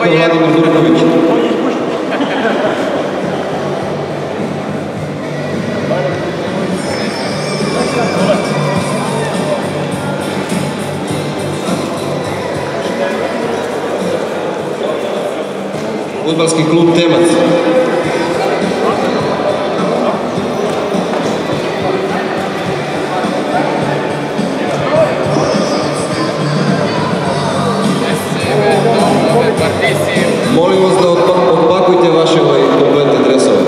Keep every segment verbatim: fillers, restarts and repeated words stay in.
doktor Vladimir Durković. Fudbalski klub Temac. Molim vas da odpakujte vaše kompletne dresove.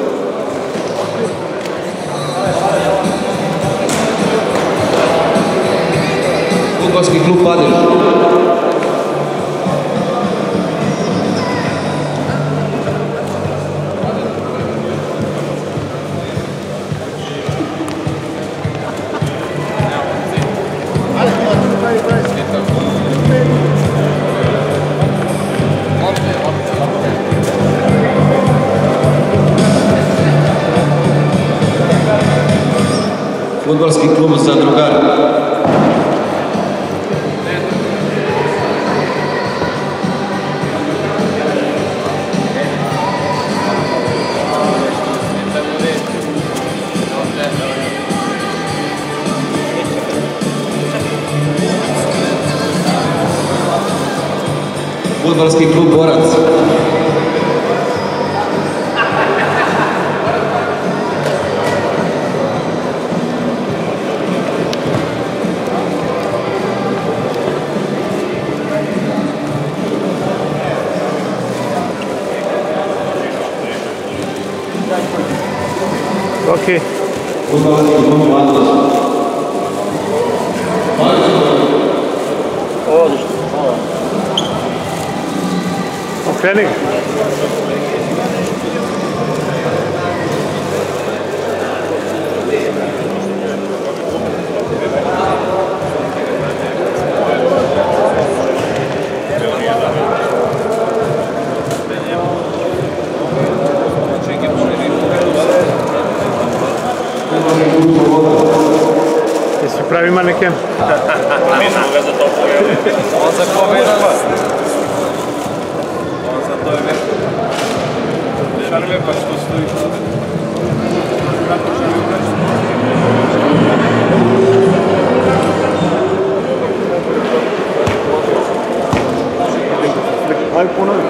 Fudbalski klub Padež. Fudbalski klub Zadrugar. Fudbalski klub Borac. Okay. Okreni. Jesi pravi maneken? Mi smo ga za to pojeli. On za ko verava? On za to je verava. Šarve pa što stoji. Aj puno.